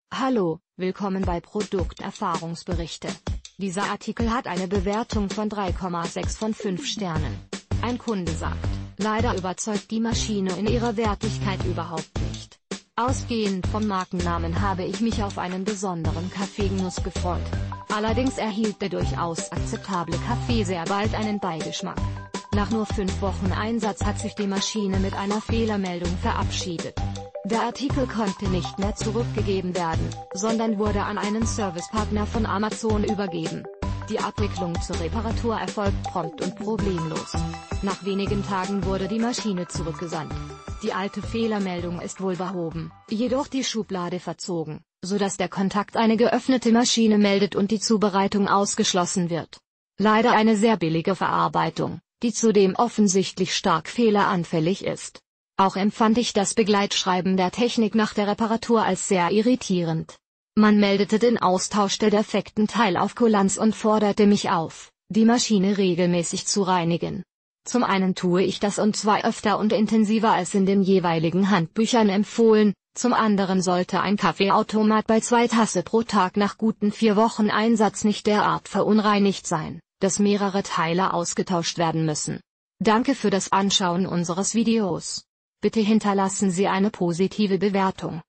Hallo, willkommen bei Produkterfahrungsberichte. Dieser Artikel hat eine Bewertung von 3,6 von 5 Sternen. Ein Kunde sagt, leider überzeugt die Maschine in ihrer Wertigkeit überhaupt nicht. Ausgehend vom Markennamen habe ich mich auf einen besonderen Kaffeegenuss gefreut. Allerdings erhielt der durchaus akzeptable Kaffee sehr bald einen Beigeschmack. Nach nur 5 Wochen Einsatz hat sich die Maschine mit einer Fehlermeldung verabschiedet. Der Artikel konnte nicht mehr zurückgegeben werden, sondern wurde an einen Servicepartner von Amazon übergeben. Die Abwicklung zur Reparatur erfolgt prompt und problemlos. Nach wenigen Tagen wurde die Maschine zurückgesandt. Die alte Fehlermeldung ist wohl behoben, jedoch die Schublade verzogen, sodass der Kontakt eine geöffnete Maschine meldet und die Zubereitung ausgeschlossen wird. Leider eine sehr billige Verarbeitung, die zudem offensichtlich stark fehleranfällig ist. Auch empfand ich das Begleitschreiben der Technik nach der Reparatur als sehr irritierend. Man meldete den Austausch der defekten Teile auf Kulanz und forderte mich auf, die Maschine regelmäßig zu reinigen. Zum einen tue ich das und zwar öfter und intensiver als in den jeweiligen Handbüchern empfohlen, zum anderen sollte ein Kaffeeautomat bei 2 Tasse pro Tag nach guten 4 Wochen Einsatz nicht derart verunreinigt sein, dass mehrere Teile ausgetauscht werden müssen. Danke für das Anschauen unseres Videos. Bitte hinterlassen Sie eine positive Bewertung.